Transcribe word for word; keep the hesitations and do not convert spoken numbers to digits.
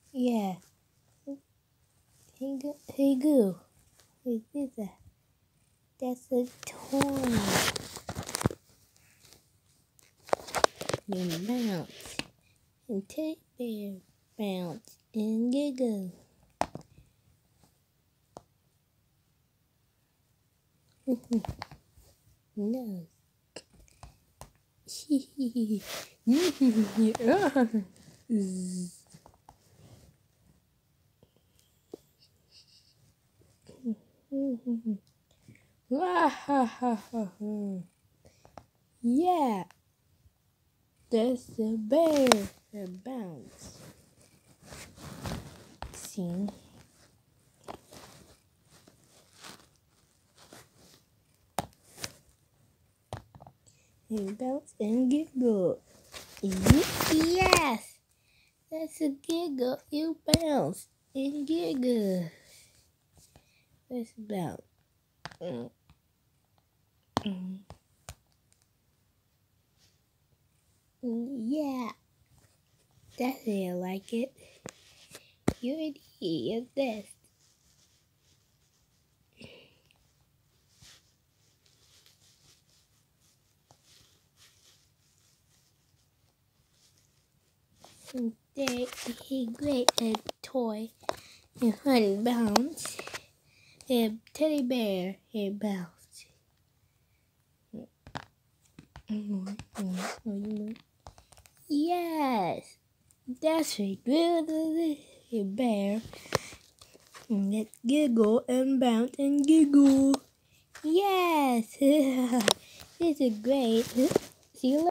Yeah. Hey, go. Hey, go. What is that? That's a toy. You bounce. And teddy bear bounce and giggle. No. Yeah, that's a bear that bounce. See? And bounce and giggle. Yes, that's a giggle. You bounce and giggle. Let's bounce. Mm. Mm. Yeah, that's how I like it. You're the best. And there he great a toy and honey bounce. A teddy bear he bounce. Yes, that's a good bear. Let's giggle and bounce and giggle. Yes, this is great. See you later.